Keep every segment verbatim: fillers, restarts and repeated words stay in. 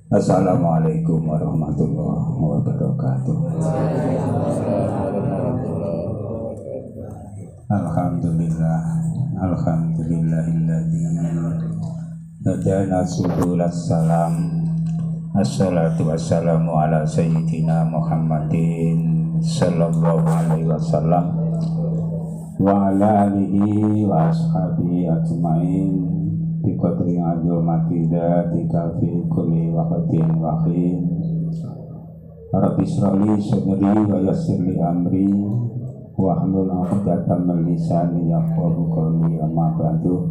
Assalamualaikum warahmatullahi wabarakatuh. Alhamdulillah, alhamdulillahilladzi hadana subulas salam. Assalatu wassalamu ala sayyidina Muhammadin sallallahu alaihi wasallam wa ala alihi wa ashabihi ajmain bi qadri azumati dzatika fi kulli waqtin wa hin. Rabbi shrahli sadri wa yassir li amri wa hlul 'uqdatam min lisani yafqahu qawli. Amma ba'du.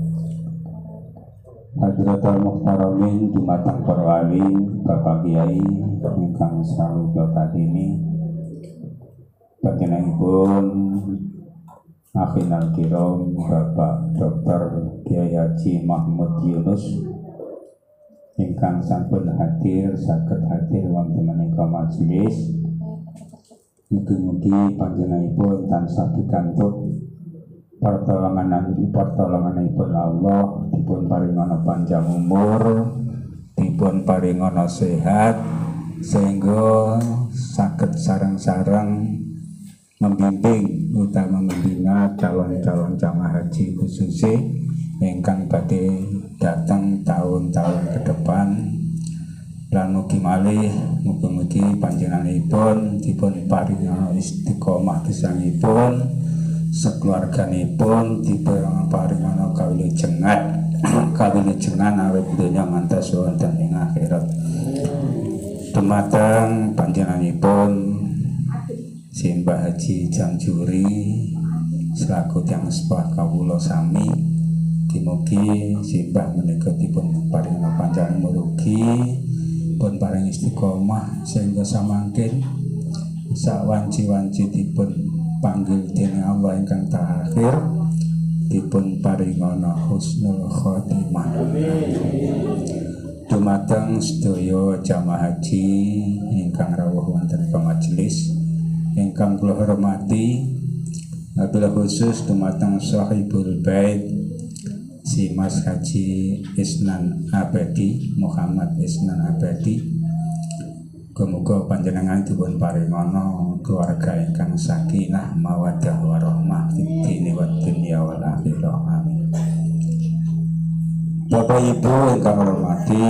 Hadratul muhtaramin dumateng para wali, Bapak Kiai ingkang sarupa ini, panjenenganipun Akhinal Kiram Bapak Doktor Kiai Haji Mahmud Yunus ingkang sampun hadir saged hadir wonten menika majelis. Mugi-mugi panjenenganipun tansah pikantuk pertolongan pertolonganipun Allah, dipun paringana panjang umur, dipun paringana sehat, sehingga saged sareng-sareng membimbing utama membina calon-calon jamaah haji khususnya ingkang badhe datang tahun-tahun ke depan. Lan mugi malih mugi-mugi panjenenganipun dipun paringana istiqomah gesangipun, sekeluarganipun dipun paringana kawilujengan kawilujengan awit donya ngantos wonten ing akhirat. Dumateng panjenenganipun Simbah Haji Jamjuri selaku tiyang sepah kawula sami, mugi simbah menika dipun paringana panjang murugi, pun paring istiqomah sehingga samangkin sawanci-wanci dipun panggil dening Allah ingkang terakhir, dipun paringana husnul khotimah. Dumateng sedaya jamaah haji ingkang rawuh wonten ing majelis ingkang kula hormati, wabil khusus dumateng sahibul bait si Mas Haji Isnan Abadi, Muhammad Isnan Abadi. Muga panjenengan dipun paringana keluarga ingkang sakinah mawaddah warahmah fid dini wad dunya wal akhirah. Amin. Bapak Ibu ingkang hormati,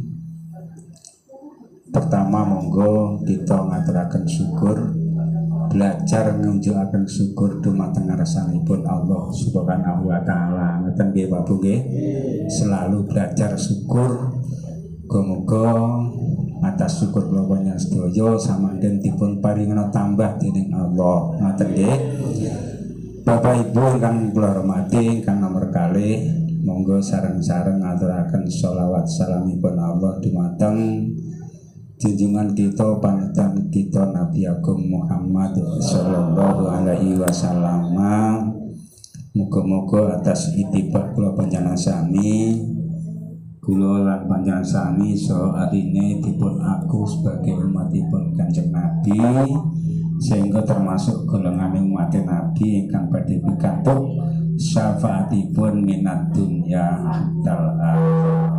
pertama monggo kita ngaturaken syukur, belajar ngunjukaken syukur dumateng ngarsanipun Allah Subhanahu wa taala. Ngeten nggih Bapak nggih. Selalu belajar syukur. Muga-muga atas syukur kula panjenengan sedaya samangken dipun paringana tambah dening Allah. Ngoten nggih. Bapak Ibu ingkang kula hormati, ingkang nomor kalih, monggo sareng-sareng ngaturaken sholawat salamipun Allah dumateng junjungan kita, panutan kita Nabi Agung Muhammad sallallahu alaihi wasallam. Muga-muga atas itibak kula panjenengan sami, kula lan panjenengan sami so arine dipun aku sebagai umatipun Kanjeng Nabi, sehingga termasuk golongan umat Nabi ingkang badhe pikantuk syafaatipun minad dunya hatal akhirah.